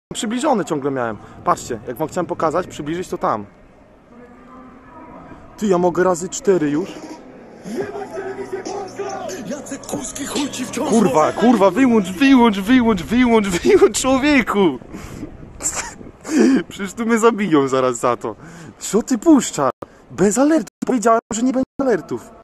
Przybliżone ciągle miałem. Patrzcie, jak wam chciałem pokazać, przybliżyć to tam. Ty, ja mogę razy 4 już. Kurwa, wyłącz, człowieku! Przecież tu mnie zabiją zaraz za to. Co ty puszcza? Bez alertów. Powiedziałem, że nie będzie alertów.